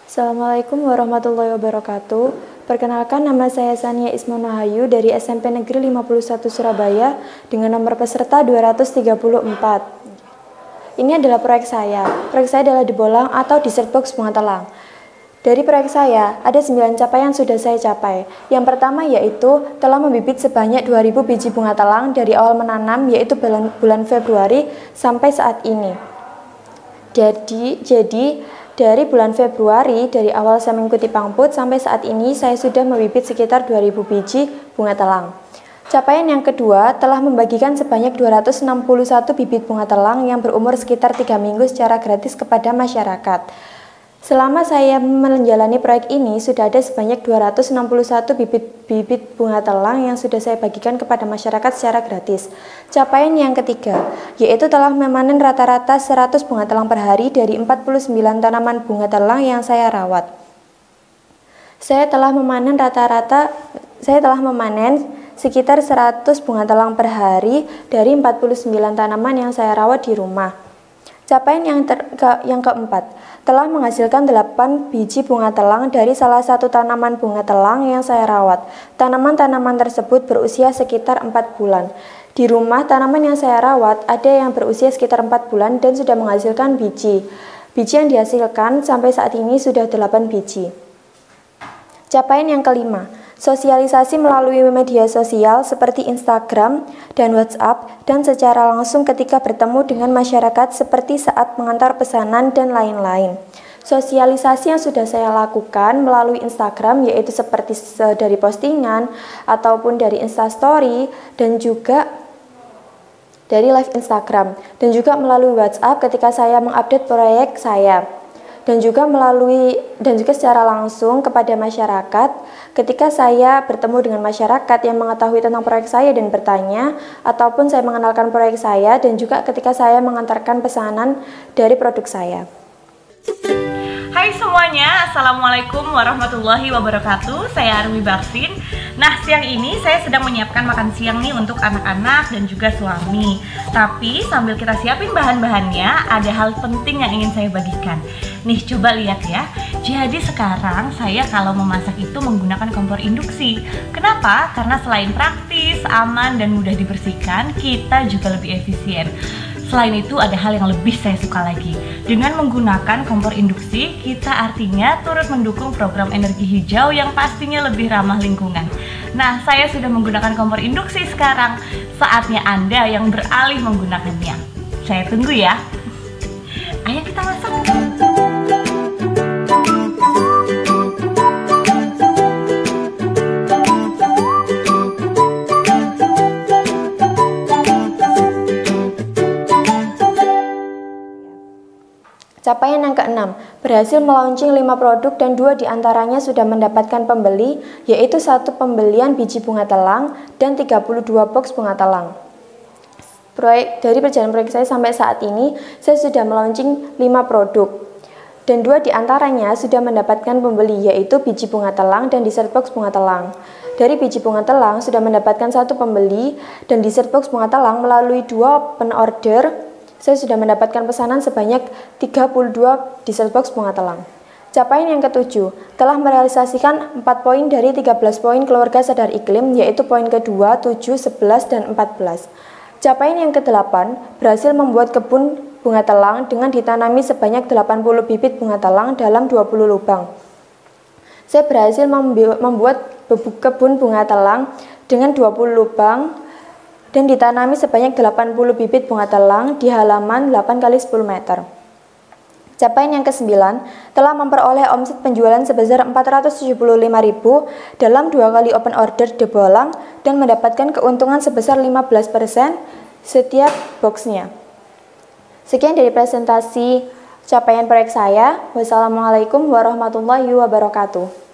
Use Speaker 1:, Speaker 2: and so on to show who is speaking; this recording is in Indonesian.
Speaker 1: Assalamualaikum warahmatullahi wabarakatuh. Perkenalkan, nama saya Sania Ismonohayu dari SMP Negeri 51 Surabaya dengan nomor peserta 234. Ini adalah proyek saya. Proyek saya adalah di Bolang atau Dessert Box Bunga Telang. Dari proyek saya, ada 9 capaian yang sudah saya capai. Yang pertama yaitu telah membibit sebanyak 2000 biji bunga telang dari awal menanam, yaitu bulan Februari sampai saat ini. Jadi dari bulan Februari, dari awal saya mengikuti Pangput sampai saat ini, saya sudah membibit sekitar 2000 biji bunga telang. Capaian yang kedua, telah membagikan sebanyak 261 bibit bunga telang yang berumur sekitar 3 minggu secara gratis kepada masyarakat. Selama saya menjalani proyek ini, sudah ada sebanyak 261 bibit bunga telang yang sudah saya bagikan kepada masyarakat secara gratis. Capaian yang ketiga, yaitu telah memanen rata-rata 100 bunga telang per hari dari 49 tanaman bunga telang yang saya rawat. Saya telah memanen sekitar 100 bunga telang per hari dari 49 tanaman yang saya rawat di rumah. Capaian yang keempat, telah menghasilkan 8 biji bunga telang dari salah satu tanaman bunga telang yang saya rawat. Tanaman-tanaman tersebut berusia sekitar 4 bulan. Di rumah, tanaman yang saya rawat ada yang berusia sekitar 4 bulan dan sudah menghasilkan biji. Biji yang dihasilkan sampai saat ini sudah 8 biji. Capaian yang kelima, sosialisasi melalui media sosial seperti Instagram dan WhatsApp dan secara langsung ketika bertemu dengan masyarakat seperti saat mengantar pesanan dan lain-lain. Sosialisasi yang sudah saya lakukan melalui Instagram yaitu seperti dari postingan ataupun dari Instastory dan juga dari live Instagram dan juga melalui WhatsApp ketika saya mengupdate proyek saya. Dan juga secara langsung kepada masyarakat ketika saya bertemu dengan masyarakat yang mengetahui tentang proyek saya dan bertanya, ataupun saya mengenalkan proyek saya dan juga ketika saya mengantarkan pesanan dari produk saya.
Speaker 2: Hai semuanya, Assalamualaikum warahmatullahi wabarakatuh. Saya Arumi Baksin. Nah, siang ini saya sedang menyiapkan makan siang nih untuk anak-anak dan juga suami. Tapi sambil kita siapin bahan-bahannya, ada hal penting yang ingin saya bagikan. Nih, coba lihat ya. Jadi sekarang saya kalau memasak itu menggunakan kompor induksi. Kenapa? Karena selain praktis, aman, dan mudah dibersihkan, kita juga lebih efisien. Selain itu ada hal yang lebih saya suka lagi. Dengan menggunakan kompor induksi, kita artinya turut mendukung program energi hijau yang pastinya lebih ramah lingkungan. Nah, saya sudah menggunakan kompor induksi sekarang. Saatnya Anda yang beralih menggunakannya. Saya tunggu ya. Ayo kita masak.
Speaker 1: Capaian yang keenam, berhasil melaunching 5 produk dan 2 diantaranya sudah mendapatkan pembeli, yaitu 1 pembelian biji bunga telang dan 32 box bunga telang. Dari perjalanan proyek saya sampai saat ini, saya sudah melaunching 5 produk dan 2 diantaranya sudah mendapatkan pembeli, yaitu biji bunga telang dan dessert box bunga telang. Dari biji bunga telang sudah mendapatkan 1 pembeli dan dessert box bunga telang melalui 2 open order. Saya sudah mendapatkan pesanan sebanyak 32 dessert box bunga telang. Capaian yang ketujuh, telah merealisasikan 4 poin dari 13 poin keluarga sadar iklim, yaitu poin kedua, 7, 11, dan 14. Capaian yang ke-8, berhasil membuat kebun bunga telang dengan ditanami sebanyak 80 bibit bunga telang dalam 20 lubang. Saya berhasil membuat kebun bunga telang dengan 20 lubang dan ditanami sebanyak 80 bibit bunga telang di halaman 8 x 10 meter. Capaian yang ke-9, telah memperoleh omset penjualan sebesar 475.000 dalam 2 kali open order di Bolang dan mendapatkan keuntungan sebesar 15% setiap boxnya. Sekian dari presentasi capaian proyek saya. Wassalamualaikum warahmatullahi wabarakatuh.